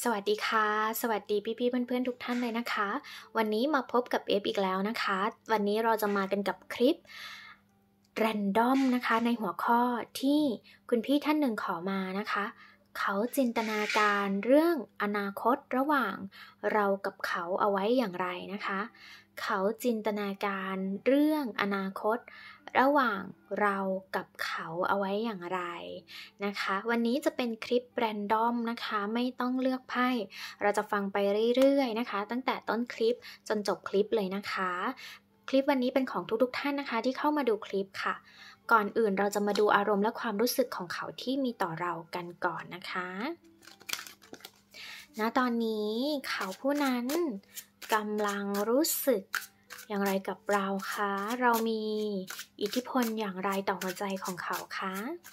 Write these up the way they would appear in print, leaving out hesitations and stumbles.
สวัสดีค่ะสวัสดีพี่ๆเพื่อนๆทุกท่านเลยนะคะวันนี้มาพบกับเอฟอีกแล้วนะคะวันนี้เราจะมากันกับคลิป Random นะคะในหัวข้อที่คุณพี่ท่านหนึ่งขอมานะคะเขาจินตนาการเรื่องอนาคตระหว่างเรากับเขาเอาไว้อย่างไรนะคะเขาจินตนาการเรื่องอนาคตระหว่างเรากับเขาเอาไว้อย่างไรนะคะวันนี้จะเป็นคลิปแรนดอมนะคะไม่ต้องเลือกไพ่เราจะฟังไปเรื่อยๆนะคะตั้งแต่ต้นคลิปจนจบคลิปเลยนะคะคลิปวันนี้เป็นของทุกๆท่านนะคะที่เข้ามาดูคลิปค่ะก่อนอื่นเราจะมาดูอารมณ์และความรู้สึกของเขาที่มีต่อเรากันก่อนนะคะณตอนนี้เขาผู้นั้นกำลังรู้สึกอย่างไรกับเราคะเรามีอิทธิพลอย่างไรต่อหัวใจของเขาคะ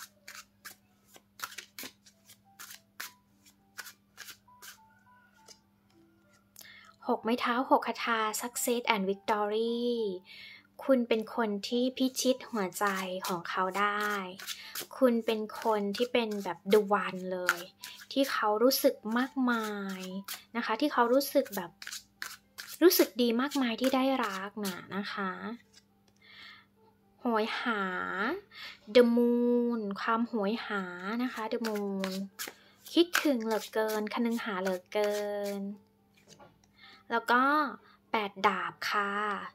6 ไม้เท้า 6 คาถา Success and Victory คุณเป็นคนที่พิชิตหัวใจของเขาได้ คุณเป็นคนที่เป็นแบบ The One เลย ที่เขารู้สึกมากมายนะคะที่เขารู้สึกแบบรู้สึกดีมากมายที่ได้รักนะคะโหยหา The Moon ความโหยหานะคะ The Moon คิดถึงเหลือเกินคะนึงหาเหลือเกินแล้วก็8 ดาบค่ะ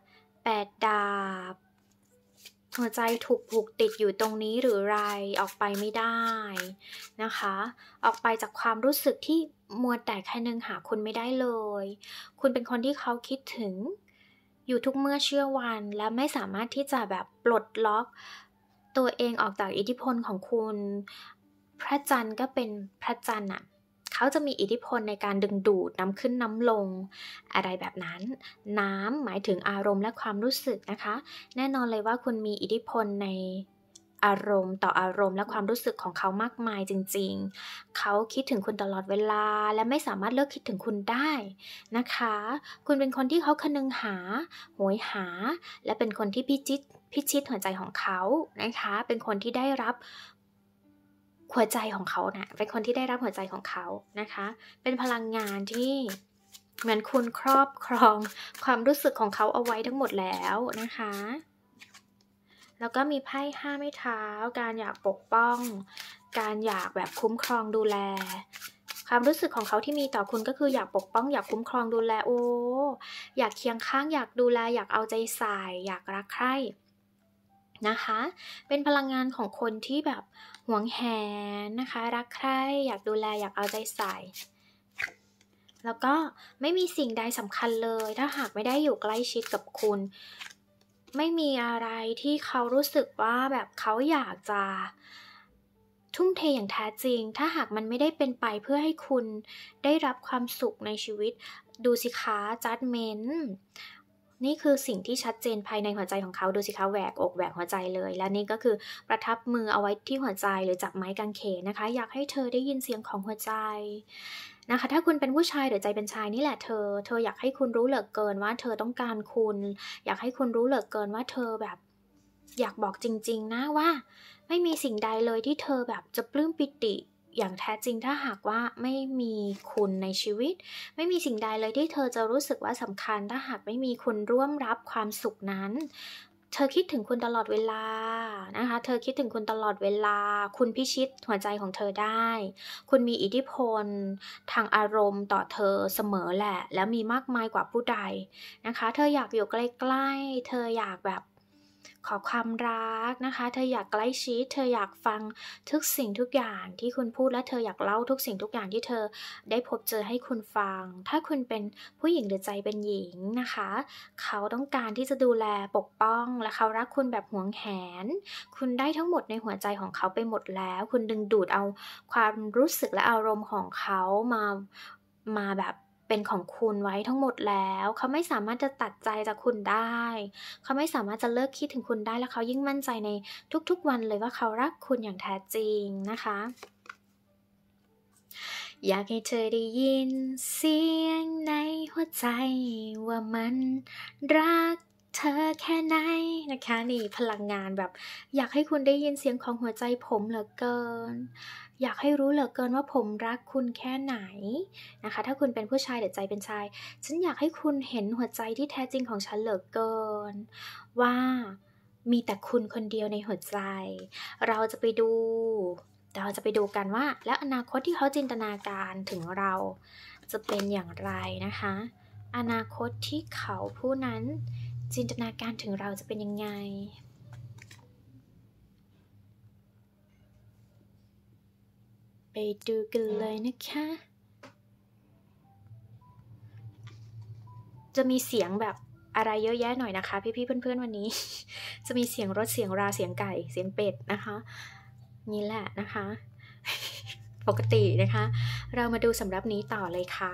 8 ดาบหัวใจถูกผูกติดอยู่ตรงนี้หรือไรออกไปไม่ได้นะคะออกไปจากความรู้สึกที่มัวแต่แค่นึงหาคุณไม่ได้เลยคุณเป็นคนที่เขาคิดถึงอยู่ทุกเมื่อเชื่อวันและไม่สามารถที่จะแบบปลดล็อกตัวเองออกจากอิทธิพลของคุณพระจันทร์ก็เป็นพระจันทร์เขาจะมีอิทธิพลในการดึงดูดน้ำขึ้นน้ำลงอะไรแบบนั้นน้ำหมายถึงอารมณ์และความรู้สึกนะคะแน่นอนเลยว่าคุณมีอิทธิพลในอารมณ์ต่ออารมณ์และความรู้สึกของเขามากมายจริงๆเขาคิดถึงคุณตลอดเวลาและไม่สามารถเลิกคิดถึงคุณได้นะคะคุณเป็นคนที่เขาคนึงหาโหยหาและเป็นคนที่พิชิตหัวใจของเขานะคะเป็นคนที่ได้รับหัวใจของเขาเป็นคนที่ได้รับหัวใจของเขานะคะเป็นพลังงานที่เหมือนคุณครอบครองความรู้สึกของเขาเอาไว้ทั้งหมดแล้วนะคะแล้วก็มีไพ่5 ไม้เท้าการอยากปกป้องการอยากแบบคุ้มครองดูแลความรู้สึกของเขาที่มีต่อคุณก็คืออยากปกป้องอยากคุ้มครองดูแลอยากเคียงข้างอยากดูแลอยากเอาใจใส่อยากรักใคร่นะคะเป็นพลังงานของคนที่แบบหวงแหนนะคะรักใคร่อยากดูแลอยากเอาใจใส่แล้วก็ไม่มีสิ่งใดสำคัญเลยถ้าหากไม่ได้อยู่ใกล้ชิดกับคุณไม่มีอะไรที่เขารู้สึกว่าแบบเขาอยากจะทุ่มเทอย่างแท้จริงถ้าหากมันไม่ได้เป็นไปเพื่อให้คุณได้รับความสุขในชีวิตดูสิคะ Judgment นี่คือสิ่งที่ชัดเจนภายในหัวใจของเขาดูสิคะแหวกอกแหวกหัวใจเลยและนี่ก็คือประทับมือเอาไว้ที่หัวใจหรือจับไม้กางเขนนะคะอยากให้เธอได้ยินเสียงของหัวใจนะคะถ้าคุณเป็นผู้ชายหรือใจเป็นชายนี่แหละเธออยากให้คุณรู้เหลือเกินว่าเธอต้องการคุณอยากให้คุณรู้เหลือเกินว่าเธอแบบอยากบอกจริงๆนะว่าไม่มีสิ่งใดเลยที่เธอแบบจะปลื้มปิติอย่างแท้จริงถ้าหากว่าไม่มีคุณในชีวิตไม่มีสิ่งใดเลยที่เธอจะรู้สึกว่าสำคัญถ้าหากไม่มีคุณร่วมรับความสุขนั้นเธอคิดถึงคุณตลอดเวลานะคะเธอคิดถึงคุณตลอดเวลาคุณพิชิตหัวใจของเธอได้คุณมีอิทธิพลทางอารมณ์ต่อเธอเสมอแหละแล้วมีมากมายกว่าผู้ใดนะคะเธออยากอยู่ใกล้ๆเธออยากแบบขอความรักนะคะเธออยากใกล้ชิดเธออยากฟังทุกสิ่งทุกอย่างที่คุณพูดและเธออยากเล่าทุกสิ่งทุกอย่างที่เธอได้พบเจอให้คุณฟังถ้าคุณเป็นผู้หญิงหรือใจเป็นหญิงนะคะเขาต้องการที่จะดูแลปกป้องและเขารักคุณแบบหวงแหนคุณได้ทั้งหมดในหัวใจของเขาไปหมดแล้วคุณดึงดูดเอาความรู้สึกและอารมณ์ของเขามาแบบเป็นของคุณไว้ทั้งหมดแล้วเขาไม่สามารถจะตัดใจจากคุณได้เขาไม่สามารถจะเลิกคิดถึงคุณได้และเขายิ่งมั่นใจในทุกๆวันเลยว่าเขารักคุณอย่างแท้จริงนะคะอยากให้เธอได้ยินเสียงในหัวใจว่ามันรักเธอแค่ไหนนะคะนี่พลังงานแบบอยากให้คุณได้ยินเสียงของหัวใจผมเหลือเกินอยากให้รู้เหลือเกินว่าผมรักคุณแค่ไหนนะคะถ้าคุณเป็นผู้ชายแต่ใจเป็นชายฉันอยากให้คุณเห็นหัวใจที่แท้จริงของฉันเหลือเกินว่ามีแต่คุณคนเดียวในหัวใจเราจะไปดูกันว่าแล้วอนาคตที่เขาจินตนาการถึงเราจะเป็นอย่างไรนะคะอนาคตที่เขาผู้นั้นจินตนาการถึงเราจะเป็นยังไงไปดูกันเลยนะคะจะมีเสียงแบบอะไรเยอะแยะหน่อยนะคะพี่ๆเพื่อนๆวันนี้ จะมีเสียงรถเสียงราเสียงไก่เสียงเป็ดนะคะนี่แหละนะคะ ปกตินะคะเรามาดูสำหรับนี้ต่อเลยค่ะ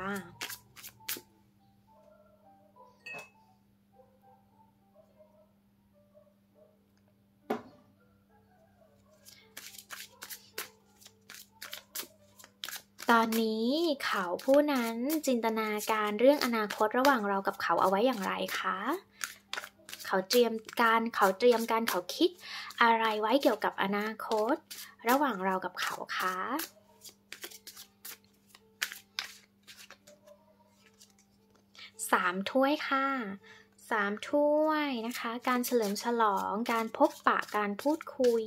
ตอนนี้เขาผู้นั้นจินตนาการเรื่องอนาคตระหว่างเรากับเขาเอาไว้อย่างไรคะเขาเตรียมการเขาคิดอะไรไว้เกี่ยวกับอนาคตระหว่างเรากับเขาคะ3 ถ้วยค่ะ3 ถ้วยนะคะการเฉลิมฉลองการพบปะการพูดคุย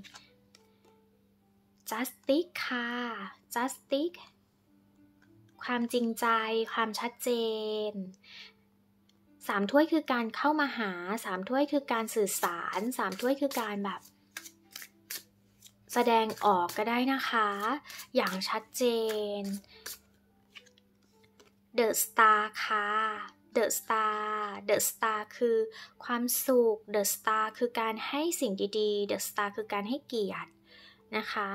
justice ค่ะ justice ความจริงใจความชัดเจน3 ถ้วยคือการเข้ามาหา3 ถ้วยคือการสื่อสาร3 ถ้วยคือการแบบแสดงออกก็ได้นะคะอย่างชัดเจน The Star ค่ะ The Star คือความสุข The Star คือการให้สิ่งดีๆ The Star คือการให้เกียรตินะคะ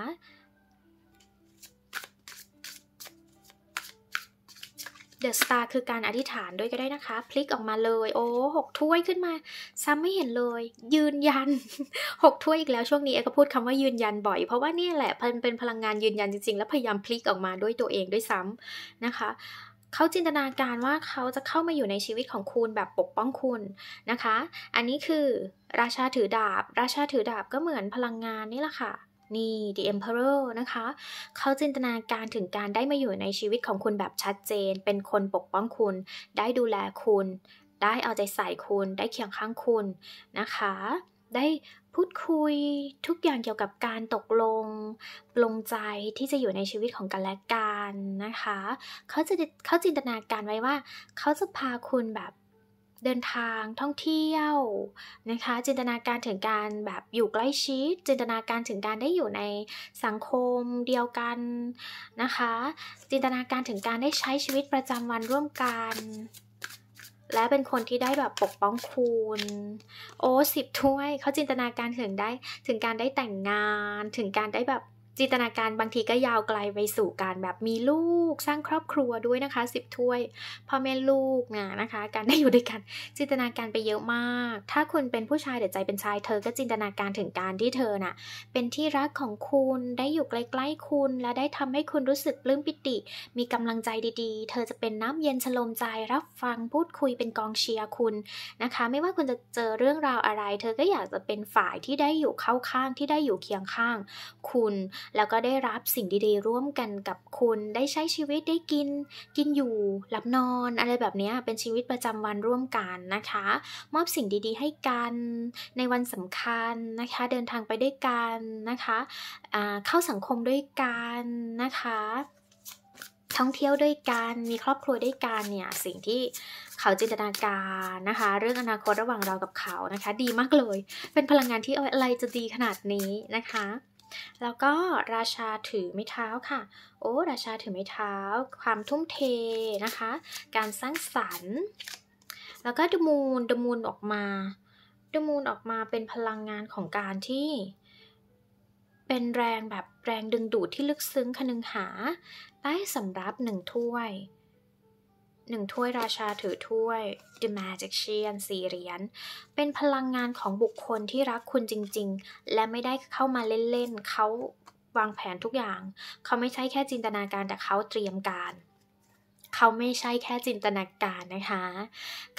The Star คือการอธิษฐานด้วยก็ได้นะคะพลิกออกมาเลยโอ้6 ถ้วยขึ้นมาซ้ำไม่เห็นเลยยืนยัน 6 ถ้วยอีกแล้วช่วงนี้ก็พูดคำว่ายืนยันบ่อยเพราะว่านี่แหละเป็นพลังงานยืนยันจริงๆแล้วพยายามพลิกออกมาด้วยตัวเองด้วยซ้ำนะคะเขาจินตนาการว่าเขาจะเข้ามาอยู่ในชีวิตของคุณแบบปกป้องคุณนะคะอันนี้คือราชาถือดาบก็เหมือนพลังงานนี่แหละค่ะนี่ The Emperor นะคะเขาจินตนาการถึงการได้มาอยู่ในชีวิตของคุณแบบชัดเจนเป็นคนปกป้องคุณได้ดูแลคุณได้เอาใจใส่คุณได้เคียงข้างคุณนะคะได้พูดคุยทุกอย่างเกี่ยวกับการตกลงปลงใจที่จะอยู่ในชีวิตของกันและกันนะคะเขาจินตนาการไว้ว่าเขาจะพาคุณแบบเดินทางท่องเที่ยวนะคะจินตนาการถึงการแบบอยู่ใกล้ชิดจินตนาการถึงการได้อยู่ในสังคมเดียวกันนะคะจินตนาการถึงการได้ใช้ชีวิตประจำวันร่วมกันและเป็นคนที่ได้แบบปกป้องคุณโอ้10 ถ้วยเขาจินตนาการถึงการได้แต่งงานถึงการได้แบบจินตนาการบางทีก็ยาวไกลไปสู่การแบบมีลูกสร้างครอบครัวด้วยนะคะ10 ถ้วยพ่อแม่ลูกนะคะการได้อยู่ด้วยกันจินตนาการไปเยอะมากถ้าคุณเป็นผู้ชายแต่ใจเป็นชายเธอก็จินตนาการถึงการที่เธอน่ะเป็นที่รักของคุณได้อยู่ใกล้ๆคุณและได้ทำให้คุณรู้สึกปลื้มปิติมีกำลังใจดีๆเธอจะเป็นน้ำเย็นชโลมใจรับฟังพูดคุยเป็นกองเชียร์คุณนะคะไม่ว่าคุณจะเจอเรื่องราวอะไรเธอก็อยากจะเป็นฝ่ายที่ได้อยู่เข้าข้างที่ได้อยู่เคียงข้างคุณแล้วก็ได้รับสิ่งดีๆร่วมกันกับคุณได้ใช้ชีวิตได้กินอยู่หลับนอนอะไรแบบนี้เป็นชีวิตประจำวันร่วมกันนะคะมอบสิ่งดีๆให้กันในวันสำคัญนะคะเดินทางไปด้วยกันนะคะเข้าสังคมด้วยกันนะคะท่องเที่ยวด้วยกันมีครอบครัวด้วยกันเนี่ยสิ่งที่เขาจินตนาการนะคะเรื่องอนาคตระหว่างเรากับเขานะคะดีมากเลยเป็นพลังงานที่อะไรจะดีขนาดนี้นะคะแล้วก็ราชาถือไม้เท้าค่ะโอ้ราชาถือไม้เท้าความทุ่มเทนะคะการสร้างสรรค์แล้วก็ The Moon ออกมาเป็นพลังงานของการที่เป็นแรงดึงดูดที่ลึกซึ้งคนึงหาได้สำรับ1 ถ้วย1 ถ้วยราชาถือถ้วย The Magician 4 เหรียญเป็นพลังงานของบุคคลที่รักคุณจริงๆและไม่ได้เข้ามาเล่นๆเขาวางแผนทุกอย่างเขาไม่ใช่แค่จินตนาการแต่เขาเตรียมการเขาไม่ใช่แค่จินตนาการนะคะเขา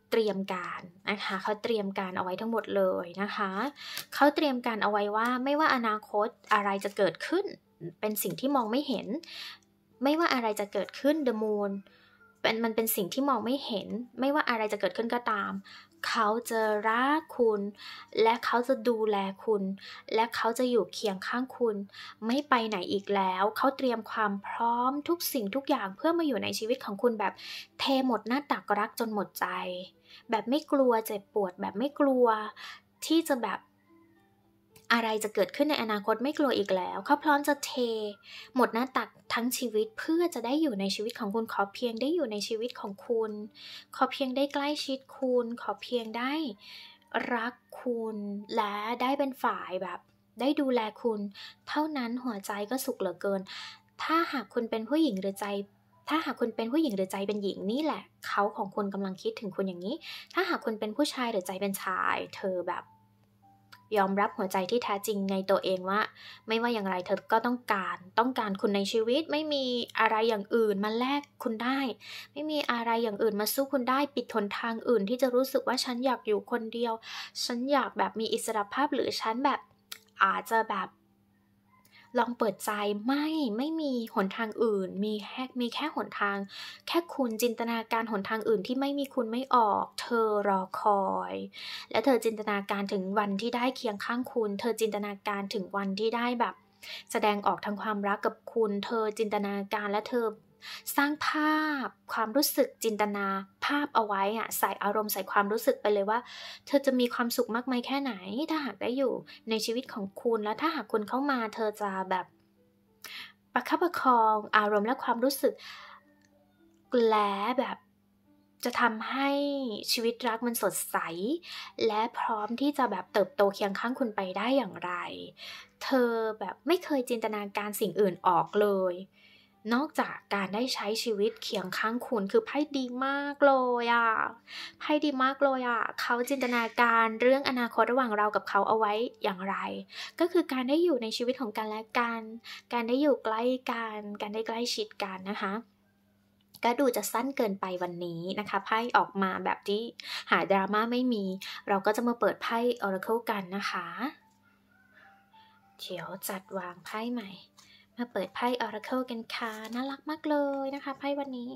เตรียมการนะคะเขาเตรียมการเอาไว้ทั้งหมดเลยนะคะเขาเตรียมการเอาไว้ว่าไม่ว่าอนาคตอะไรจะเกิดขึ้นเป็นสิ่งที่มองไม่เห็นไม่ว่าอะไรจะเกิดขึ้น The Moon มันเป็นสิ่งที่มองไม่เห็นไม่ว่าอะไรจะเกิดขึ้นก็ตามเขาจะรักคุณและเขาจะดูแลคุณและเขาจะอยู่เคียงข้างคุณไม่ไปไหนอีกแล้วเขาเตรียมความพร้อมทุกสิ่งทุกอย่างเพื่อมาอยู่ในชีวิตของคุณแบบเทหมดหน้าตักรักจนหมดใจแบบไม่กลัวเจ็บปวดแบบไม่กลัวที่จะแบบอะไรจะเกิดขึ้นในอนาคตไม่กลัวอีกแล้วเขาพร้อมจะเทหมดหน้าตักทั้งชีวิตเพื่อจะได้อยู่ในชีวิตของคุณขอเพียงได้อยู่ในชีวิตของคุณขอเพียงได้ใกล้ชิดคุณขอเพียงได้รักคุณและได้เป็นฝ่ายแบบได้ดูแลคุณเท่านั้นหัวใจก็สุขเหลือเกินถ้าหากคุณเป็นผู้หญิงหรือใจถ้าหากคุณเป็นผู้หญิงหรือใจเป็นหญิงนี่แหละเขาของคุณกำลังคิดถึงคุณอย่างนี้ถ้าหากคุณเป็นผู้ชายหรือใจเป็นชายเธอแบบยอมรับหัวใจที่แท้จริงในตัวเองว่าไม่ว่าอย่างไรเธอก็ต้องการคุณในชีวิตไม่มีอะไรอย่างอื่นมาแลกคุณได้ไม่มีอะไรอย่างอื่นมาสู้คุณได้ปิดหนทางอื่นที่จะรู้สึกว่าฉันอยากอยู่คนเดียวฉันอยากแบบมีอิสรภาพหรือฉันแบบอาจจะแบบลองเปิดใจไม่มีหนทางอื่นมีแค่หนทางแค่คุณจินตนาการหนทางอื่นที่ไม่มีคุณไม่ออกเธอรอคอยและเธอจินตนาการถึงวันที่ได้เคียงข้างคุณเธอจินตนาการถึงวันที่ได้แบบแสดงออกทางความรักกับคุณเธอจินตนาการและเธอสร้างภาพความรู้สึกจินตนาภาพเอาไว้อะใส่อารมณ์ใส่ความรู้สึกไปเลยว่าเธอจะมีความสุขมากมายแค่ไหนถ้าหากได้อยู่ในชีวิตของคุณแล้วถ้าหากคุณเข้ามาเธอจะแบบประคับประคองอารมณ์และความรู้สึกและแบบจะทำให้ชีวิตรักมันสดใสและพร้อมที่จะแบบเติบโตเคียงข้างคุณไปได้อย่างไรเธอแบบไม่เคยจินตนาการสิ่งอื่นออกเลยนอกจากการได้ใช้ชีวิตเคียงข้างคุณคือไพ่ดีมากเลยอ่ะไพ่ดีมากเลยอ่ะเขาจินตนาการเรื่องอนาคตระหว่างเรากับเขาเอาไว้อย่างไรก็คือการได้อยู่ในชีวิตของกันและกันการได้อยู่ใกล้กันการได้ใกล้ชิดกันนะคะก็ดูจะสั้นเกินไปวันนี้นะคะไพ่ออกมาแบบที่หาดราม่าไม่มีเราก็จะมาเปิดไพ่ Oracle กันนะคะเดี๋ยวจัดวางไพ่ใหม่มาเปิดไพ่ Oracle กันค่ะน่ารักมากเลยนะคะไพ่วันนี้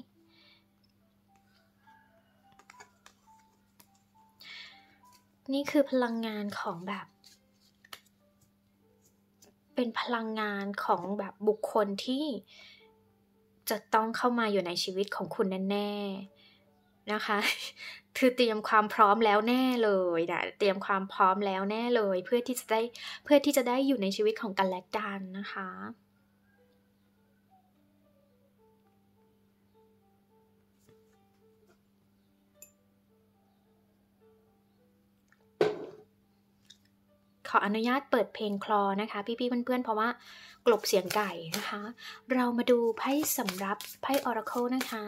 นี่คือพลังงานของแบบเป็นพลังงานของแบบบุคคลที่จะต้องเข้ามาอยู่ในชีวิตของคุณแน่ๆนะคะคือเตรียมความพร้อมแล้วแน่เลยนะเตรียมความพร้อมแล้วแน่เลยเพื่อที่จะได้อยู่ในชีวิตของกันและกันนะคะขออนุญาตเปิดเพลงคลอนะคะพี่ๆเพื่อนๆเพราะว่ากลบเสียงไก่นะคะเรามาดูไพ่สำรับไพ่ Oracle นะคะ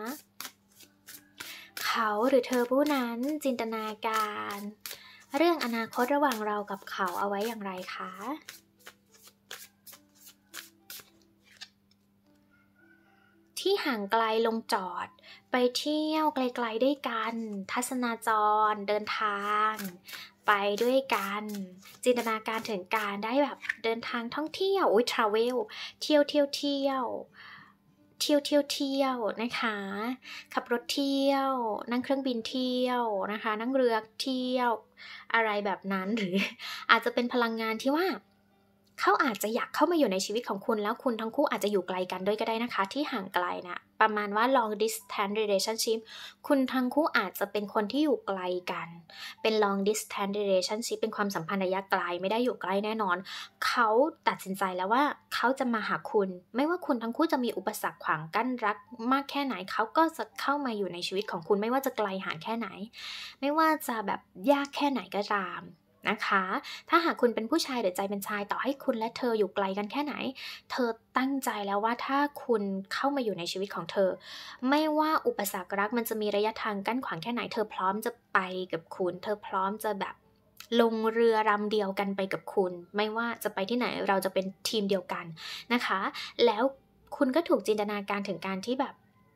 เขาหรือเธอผู้นั้นจินตนาการเรื่องอนาคตระหว่างเรากับเขาเอาไว้อย่างไรคะที่ห่างไกลลงจอดไปเที่ยวไกลๆด้วยกันทัศนาจรเดินทางไปด้วยกันจินตนาการถึงการได้แบบเดินทางท่องเที่ยวtravel เที่ยวนะคะขับรถเที่ยวนั่งเครื่องบินเที่ยวนะคะนั่งเรือเที่ยวอะไรแบบนั้นหรืออาจจะเป็นพลังงานที่ว่าเขาอาจจะอยากเข้ามาอยู่ในชีวิตของคุณแล้วคุณทั้งคู่อาจจะอยู่ไกลกันด้วยก็ได้นะคะที่ห่างไกลนะประมาณว่า long distance relationship คุณทั้งคู่อาจจะเป็นคนที่อยู่ไกลกันเป็น long distance relationship เป็นความสัมพันธ์ระยะไกลไม่ได้อยู่ใกล้แน่นอนเขาตัดสินใจแล้วว่าเขาจะมาหาคุณไม่ว่าคุณทั้งคู่จะมีอุปสรรคขวางกั้นรักมากแค่ไหนเขาก็จะเข้ามาอยู่ในชีวิตของคุณไม่ว่าจะไกลห่างแค่ไหนไม่ว่าจะแบบยากแค่ไหนก็ตามนะคะถ้าหากคุณเป็นผู้ชายหรือใจเป็นชายต่อให้คุณและเธออยู่ไกลกันแค่ไหนเธอตั้งใจแล้วว่าถ้าคุณเข้ามาอยู่ในชีวิตของเธอไม่ว่าอุปสรรครักมันจะมีระยะทางกั้นขวางแค่ไหนเธอพร้อมจะไปกับคุณเธอพร้อมจะแบบลงเรือลำเดียวกันไปกับคุณไม่ว่าจะไปที่ไหนเราจะเป็นทีมเดียวกันนะคะแล้วคุณก็ถูกจินตนาการถึงการที่แบบ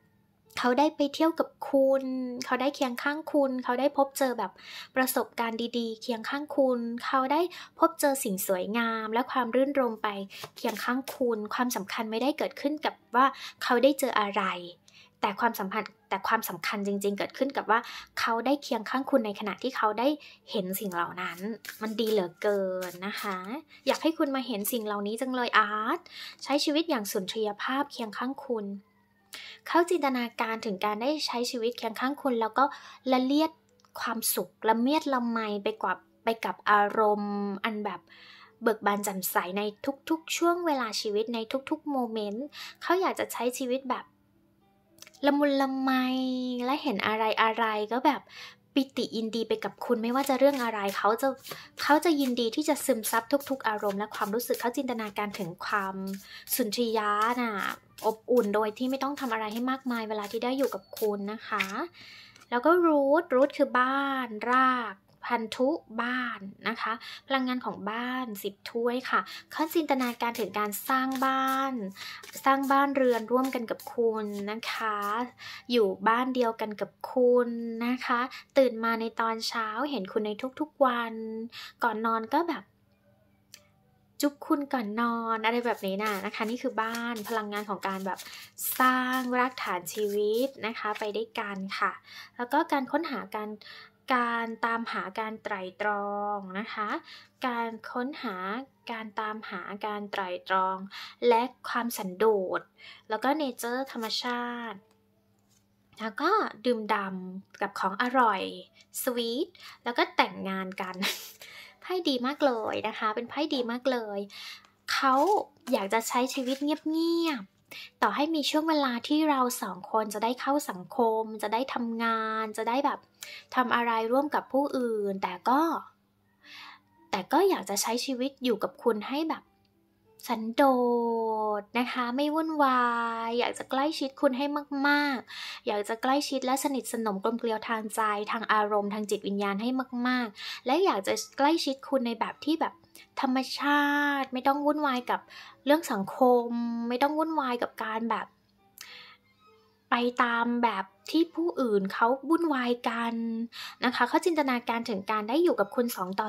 เขาได้ไปเที่ยวกับคุณเขาได้เคียงข้างคุณเขาได้พบเจอแบบประสบการณ์ดีๆเคียงข้างคุณเขาได้พบเจอสิ่งสวยงามและความรื่นรมย์ไปเคียงข้างคุณความสำคัญไม่ได้เกิดขึ้นกับว่าเขาได้เจออะไรแต่ความสำคัญจริงๆเกิดขึ้นกับว่าเขาได้เคียงข้างคุณในขณะที่เขาได้เห็นสิ่งเหล่านั้นมันดีเหลือเกินนะคะอยากให้คุณมาเห็นสิ่งเหล่านี้จังเลยอาร์ตใช้ชีวิตอย่างสุนทรียภาพเคียงข้างคุณเขาจินตนาการถึงการได้ใช้ชีวิตเคียงข้างคุณแล้วก็ละเลียดความสุขละเมียดละไมไปกับอารมณ์อันแบบเบิกบานแจ่มใสในทุกๆช่วงเวลาชีวิตในทุกๆโมเมนต์เขาอยากจะใช้ชีวิตแบบละมุนละไมและเห็นอะไรก็แบบปิติยินดีไปกับคุณไม่ว่าจะเรื่องอะไรเขาจะยินดีที่จะซึมซับทุกๆอารมณ์และความรู้สึกเขาจินตนาการถึงความสุนทรียะน่ะอบอุ่นโดยที่ไม่ต้องทำอะไรให้มากมายเวลาที่ได้อยู่กับคุณนะคะแล้วก็รูทคือบ้านรากพันธุบ้านนะคะพลังงานของบ้าน10ถ้วยค่ะเขาจินตนาการถึงการสร้างบ้านเรือนร่วมกันกับคุณนะคะอยู่บ้านเดียวกันกับคุณนะคะตื่นมาในตอนเช้าเห็นคุณในทุกๆวันก่อนนอนก็แบบจุ๊บคุณก่อนนอนอะไรแบบนี้นะคะนี่คือบ้านพลังงานของการแบบสร้างรากฐานชีวิตนะคะไปได้กันค่ะแล้วก็การค้นหาการตามหาการไตร่ตรองนะคะการค้นหาการตามหาการไตร่ตรองและความสันโดษแล้วก็เนเจอร์ธรรมชาติแล้วก็ดื่มด่ำกับของอร่อยสวีทแล้วก็แต่งงานกัน ไพ่ดีมากเลยนะคะเป็นไพ่ดีมากเลยเขาอยากจะใช้ชีวิตเงียบๆต่อให้มีช่วงเวลาที่เราสองคนจะได้เข้าสังคมจะได้ทำงานจะได้แบบทำอะไรร่วมกับผู้อื่นแต่ก็อยากจะใช้ชีวิตอยู่กับคุณให้แบบสันโดษนะคะไม่วุ่นวายอยากจะใกล้ชิดคุณให้มากๆอยากจะใกล้ชิดและสนิทสนมกลมเกลียวทางใจทางอารมณ์ทางจิตวิญญาณให้มากๆและอยากจะใกล้ชิดคุณในแบบที่แบบธรรมชาติไม่ต้องวุ่นวายกับเรื่องสังคมไม่ต้องวุ่นวายกับการแบบไปตามแบบที่ผู้อื่นเขาวุ่นวายกันนะคะเขาจินตนาการถึงการได้อยู่กับคุณ2 ต่อ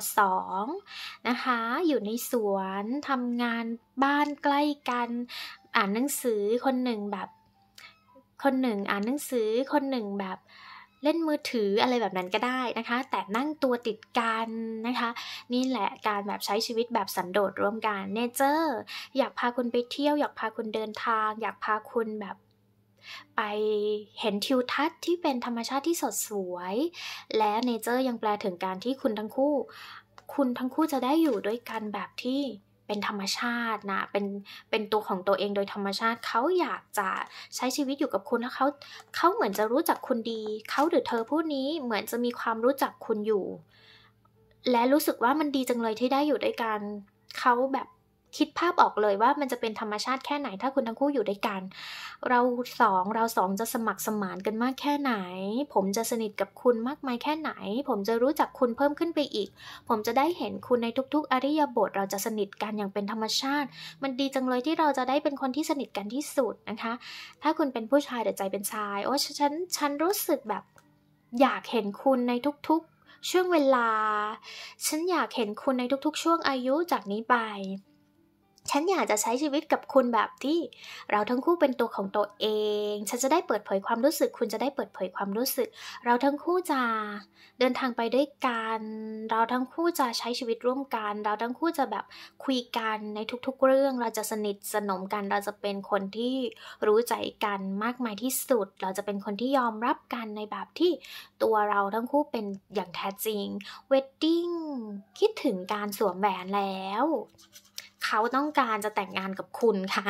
2นะคะอยู่ในสวนทำงานบ้านใกล้กันอ่านหนังสือคนหนึ่งอ่านหนังสือคนหนึ่งแบบเล่นมือถืออะไรแบบนั้นก็ได้นะคะแต่นั่งตัวติดกันนะคะนี่แหละการแบบใช้ชีวิตแบบสันโดษร่วมกันเนเจอร์อยากพาคุณไปเที่ยวอยากพาคุณเดินทางอยากพาคุณแบบไปเห็นทิวทัศน์ที่เป็นธรรมชาติที่สดสวยและเนเจอร์ยังแปลถึงการที่คุณทั้งคู่จะได้อยู่ด้วยกันแบบที่เป็นธรรมชาตินะเป็นตัวของตัวเองโดยธรรมชาติเขาอยากจะใช้ชีวิตอยู่กับคุณแล้วเขาเหมือนจะรู้จักคุณดีเขาหรือเธอผู้นี้เหมือนจะมีความรู้จักคุณอยู่และรู้สึกว่ามันดีจังเลยที่ได้อยู่ด้วยกันเขาแบบคิดภาพออกเลยว่ามันจะเป็นธรรมชาติแค่ไหนถ้าคุณทั้งคู่อยู่ด้วยกันเราสองจะสมัครสมานกันมากแค่ไหนผมจะสนิทกับคุณมากมายแค่ไหนผมจะรู้จักคุณเพิ่มขึ้นไปอีกผมจะได้เห็นคุณในทุกๆอริยบทเราจะสนิทกันอย่างเป็นธรรมชาติมันดีจังเลยที่เราจะได้เป็นคนที่สนิทกันที่สุดนะคะถ้าคุณเป็นผู้ชายแต่ใจเป็นชายโอ้ฉันรู้สึกแบบอยากเห็นคุณในทุกๆช่วงเวลาฉันอยากเห็นคุณในทุกๆช่วงอายุจากนี้ไปฉันอยากจะใช้ชีวิตกับคุณแบบที่เราทั้งคู่เป็นตัวของตัวเองฉันจะได้เปิดเผยความรู้สึกคุณจะได้เปิดเผยความรู้สึกเราทั้งคู่จะเดินทางไปด้วยกันเราทั้งคู่จะใช้ชีวิตร่วมกันเราทั้งคู่จะแบบคุยกันในทุกๆเรื่องเราจะสนิทสนมกันเราจะเป็นคนที่รู้ใจกันมากมายที่สุดเราจะเป็นคนที่ยอมรับกันในแบบที่ตัวเราทั้งคู่เป็นอย่างแท้จริงเวดดิ้งคิดถึงการสวมแหวนแล้วเขาต้องการจะแต่งงานกับคุณค่ะ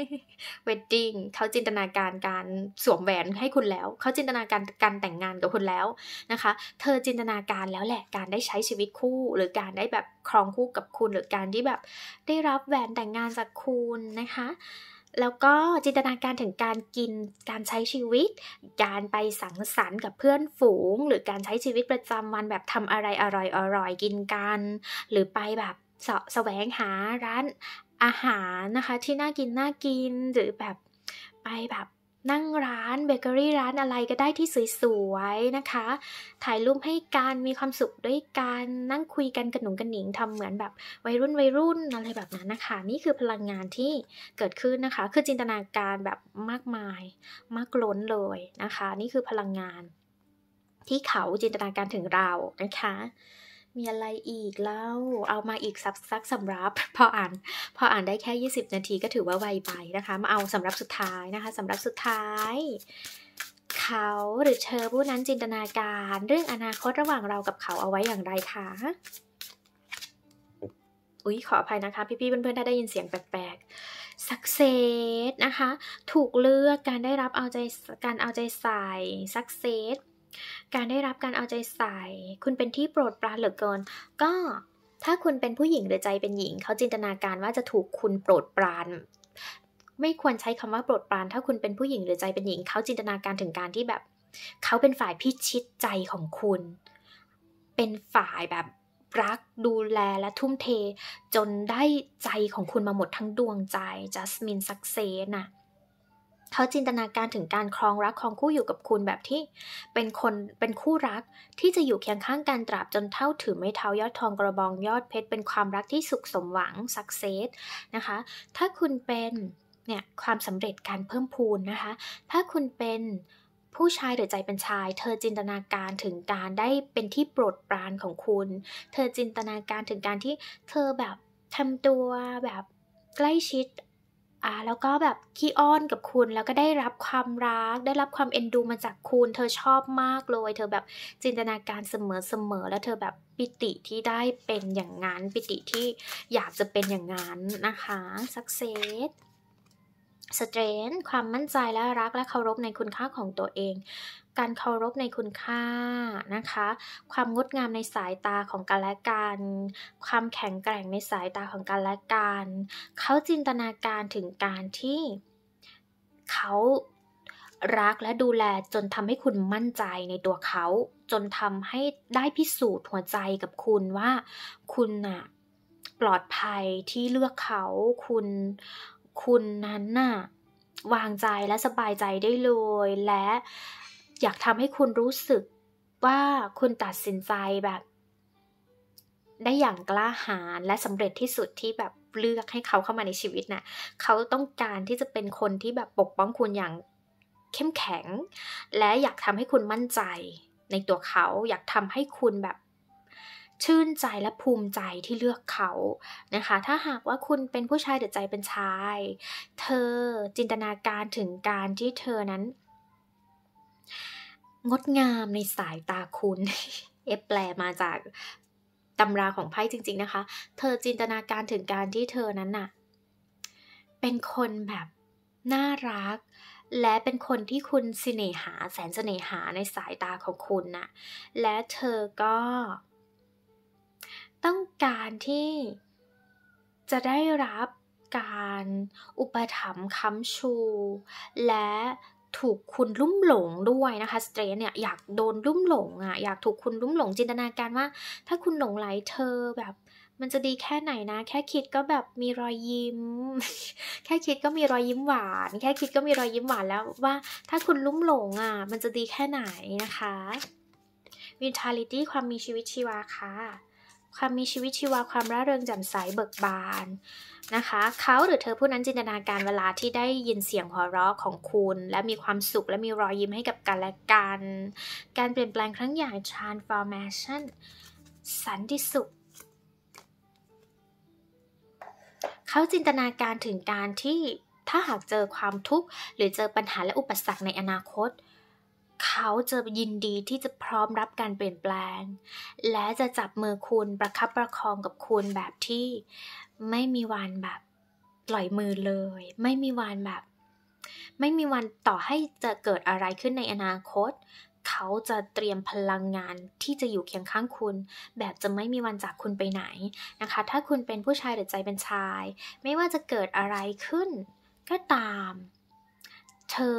wedding เขาจินตนาการสวมแหวนให้คุณแล้วเขาจินตนาการแต่งงานกับคุณแล้วนะคะเธอจินตนาการแล้วแหละการได้ใช้ชีวิตคู่หรือการได้แบบครองคู่กับคุณหรือการที่แบบได้รับแหวนแต่งงานจากคุณนะคะแล้วก็จินตนาการถึงการกินการใช้ชีวิตการไปสังสรรค์กับเพื่อนฝูงหรือการใช้ชีวิตประจำวันแบบทำอะไรอร่อยกินกันหรือไปแบบแสวงหาร้านอาหารนะคะที่น่ากินหรือแบบไปแบบนั่งร้านเบเกอรี่ร้านอะไรก็ได้ที่สวยๆนะคะถ่ายรูปให้กันมีความสุขด้วยกันนั่งคุยกันกระหนุงกระหนิงทำเหมือนแบบวัยรุ่นอะไรแบบนั้นนะคะนี่คือพลังงานที่เกิดขึ้นนะคะคือจินตนาการแบบมากมายมากล้นเลยนะคะนี่คือพลังงานที่เขาจินตนาการถึงเรานะคะมีอะไรอีกเล่าเอามาอีกสักสำรับพออ่านได้แค่20นาทีก็ถือว่าไวไปนะคะมาเอาสำรับสุดท้ายนะคะสำรับสุดท้ายเขาหรือเธอผู้นั้นจินตนาการเรื่องอนาคตระหว่างเรากับเขาเอาไว้อย่างไรคะขออภัยนะคะพี่ๆเพื่อนๆถ้าได้ยินเสียงแปลกๆ success นะคะถูกเลือกการได้รับการเอาใจใส่ success การได้รับการเอาใจใส่คุณเป็นที่โปรดปรานเหลือเกินก็ถ้าคุณเป็นผู้หญิงหรือใจเป็นหญิงเขาจินตนาการว่าจะถูกคุณโปรดปรานไม่ควรใช้คำว่าโปรดปรานถ้าคุณเป็นผู้หญิงหรือใจเป็นหญิงเขาจินตนาการถึงการที่แบบเขาเป็นฝ่ายพิชิตใจของคุณเป็นฝ่ายแบบรักดูแลและทุ่มเทจนได้ใจของคุณมาหมดทั้งดวงใจจัสมินซักเซสน่ะเขาจินตนาการถึงการครองรักครองคู่อยู่กับคุณแบบที่เป็นคู่รักที่จะอยู่เคียงข้างกันตราบจนเท่าถือไม้เท้ายอดทองกระบองยอดเพชรเป็นความรักที่สุขสมหวังซักเซสนะคะถ้าคุณเป็นเนี่ยความสำเร็จการเพิ่มพูนนะคะถ้าคุณเป็นผู้ชายหรือใจเป็นชายเธอจินตนาการถึงการได้เป็นที่โปรดปรานของคุณเธอจินตนาการถึงการที่เธอแบบทำตัวแบบใกล้ชิดแล้วก็แบบขี้อ้อนกับคุณแล้วก็ได้รับความรักได้รับความเอ็นดูมาจากคุณเธอชอบมากเลยเธอแบบจินตนาการเสมอแล้วเธอแบบปิติที่ได้เป็นอย่างนั้นปิติที่อยากจะเป็นอย่างนั้นนะคะ success strength ความมั่นใจและรักและเคารพในคุณค่าของตัวเองการเคารพในคุณค่านะคะความงดงามในสายตาของกันและกันความแข็งแกร่งในสายตาของกันและกันเขาจินตนาการถึงการที่เขารักและดูแลจนทำให้คุณมั่นใจในตัวเขาจนทำให้ได้พิสูจน์หัวใจกับคุณว่าคุณน่ะปลอดภัยที่เลือกเขาคุณนั้นน่ะวางใจและสบายใจได้เลยและอยากทำให้คุณรู้สึกว่าคุณตัดสินใจแบบได้อย่างกล้าหาญและสำเร็จที่สุดที่แบบเลือกให้เขาเข้ามาในชีวิตน่ะเขาต้องการที่จะเป็นคนที่แบบปกป้องคุณอย่างเข้มแข็งและอยากทำให้คุณมั่นใจในตัวเขาอยากทำให้คุณแบบชื่นใจและภูมิใจที่เลือกเขานะคะถ้าหากว่าคุณเป็นผู้ชายหรือใจเป็นชายเธอจินตนาการถึงการที่เธอนั้นงดงามในสายตาคุณแปลมาจากตำราของไพ่จริงๆนะคะเธอจินตนาการถึงการที่เธอนั้นน่ะเป็นคนแบบน่ารักและเป็นคนที่คุณแสนเสน่หาในสายตาของคุณน่ะและเธอก็ต้องการที่จะได้รับการอุปถัมภ์ค้ำชูและถูกคุณลุ่มหลงด้วยนะคะสเตรนเนี่ยอยากโดนลุ่มหลงอยากถูกคุณลุ่มหลงจินตนาการว่าถ้าคุณหลงใหลเธอแบบมันจะดีแค่ไหนนะแค่คิดก็แบบมีรอยยิ้ม แค่คิดก็มีรอยยิ้มหวานแค่คิดก็มีรอยยิ้มหวานแล้วว่าถ้าคุณลุ่มหลงมันจะดีแค่ไหนนะคะ vitality ความมีชีวิตชีวาค่ะความมีชีวิตชีวาความร่าเริงแจ่มใสเบิกบานนะคะเขาหรือเธอผู้นั้นจินตนาการเวลาที่ได้ยินเสียงหัวเราะของคุณและมีความสุขและมีรอยยิ้มให้กับกันและกันการเปลี่ยนแปลงครั้งใหญ่ transformation สันติสุขเขาจินตนาการถึงการที่ถ้าหากเจอความทุกข์หรือเจอปัญหาและอุปสรรคในอนาคตเขาจะยินดีที่จะพร้อมรับการเปลี่ยนแปลงและจะจับมือคุณประคับประคองกับคุณแบบที่ไม่มีวันแบบปล่อยมือเลยไม่มีวันต่อให้จะเกิดอะไรขึ้นในอนาคตเขาจะเตรียมพลังงานที่จะอยู่เคียงข้างคุณแบบจะไม่มีวันจากคุณไปไหนนะคะถ้าคุณเป็นผู้ชายหรือใจเป็นชายไม่ว่าจะเกิดอะไรขึ้นก็ตามเธอ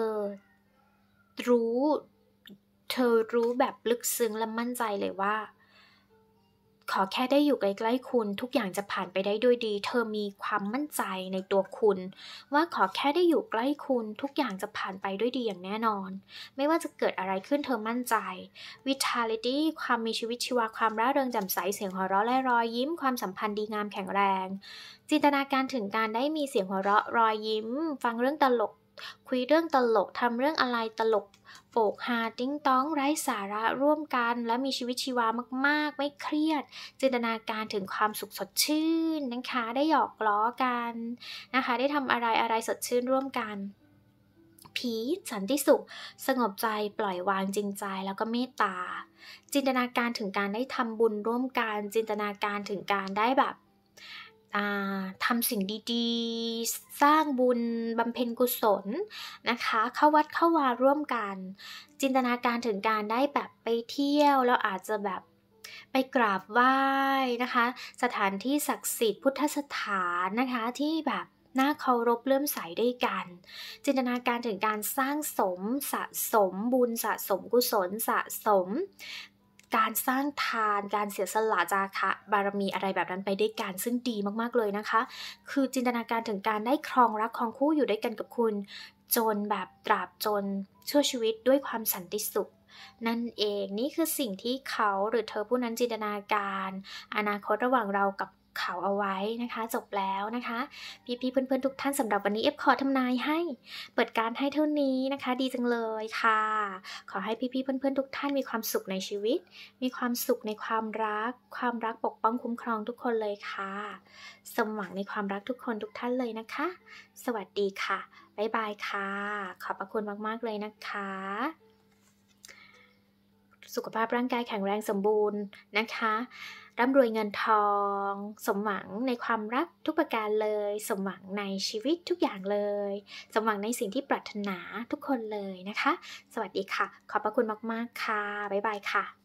รู้แบบลึกซึ้งและมั่นใจเลยว่าขอแค่ได้อยู่ใกล้ๆคุณทุกอย่างจะผ่านไปได้ด้วยดีเธอมีความมั่นใจในตัวคุณว่าขอแค่ได้อยู่ใกล้คุณทุกอย่างจะผ่านไปด้วยดีอย่างแน่นอนไม่ว่าจะเกิดอะไรขึ้นเธอมั่นใจ vitality ความมีชีวิตชีวาความร่าเริงแจ่มใสเสียงหัวเราะและรอยยิ้มความสัมพันธ์ดีงามแข็งแรงจินตนาการถึงการได้มีเสียงหัวเราะรอยยิ้มฟังเรื่องตลกคุยเรื่องตลกทำเรื่องอะไรตลกโปกฮาติ้งต้องไร้สาระร่วมกันและมีชีวิตชีวามากๆไม่เครียดจินตนาการถึงความสุขสดชื่นนะคะได้หยอกล้อกันนะคะได้ทำอะไรสดชื่นร่วมกันผีสันติสุขสงบใจปล่อยวางจริงใจแล้วก็เมตตาจินตนาการถึงการได้ทำบุญร่วมกันจินตนาการถึงการได้แบบทำสิ่งดีๆสร้างบุญบำเพ็ญกุศลนะคะเข้าวัดเข้าวาร่วมกันจินตนาการถึงการได้แบบไปเที่ยวแล้วอาจจะแบบไปกราบไหว้นะคะสถานที่ศักดิ์สิทธิ์พุทธสถานนะคะที่แบบน่าเคารพเลื่อมใสด้วยกันจินตนาการถึงการสร้างสะสมบุญสะสมกุศลสะสมการสร้างทานการเสียสละจาคะบารมีอะไรแบบนั้นไปด้วยกันซึ่งดีมากๆเลยนะคะคือจินตนาการถึงการได้ครองรักครองคู่อยู่ด้วยกันกับคุณจนแบบตราบจนชั่วชีวิตด้วยความสันติสุขนั่นเองนี่คือสิ่งที่เขาหรือเธอผู้นั้นจินตนาการอนาคตระหว่างเรากับเขาเอาไว้นะคะจบแล้วนะคะพี่ๆเพื่อนๆทุกท่านสำหรับวันนี้ขอทำนายให้เปิดการให้เท่านี้นะคะดีจังเลยค่ะขอให้พี่ๆเพื่อนๆทุกท่านมีความสุขในชีวิตมีความสุขในความรักปกป้องคุ้มครองทุกคนเลยค่ะสมหวังในความรักทุกคนทุกท่านเลยนะคะสวัสดีค่ะบ๊ายบายค่ะขอบพระคุณมากๆเลยนะคะสุขภาพร่างกายแข็งแรงสมบูรณ์นะคะร่ำรวยเงินทองสมหวังในความรักทุกประการเลยสมหวังในชีวิตทุกอย่างเลยสมหวังในสิ่งที่ปรารถนาทุกคนเลยนะคะสวัสดีค่ะขอบพระคุณมากๆค่ะบ๊ายบายค่ะ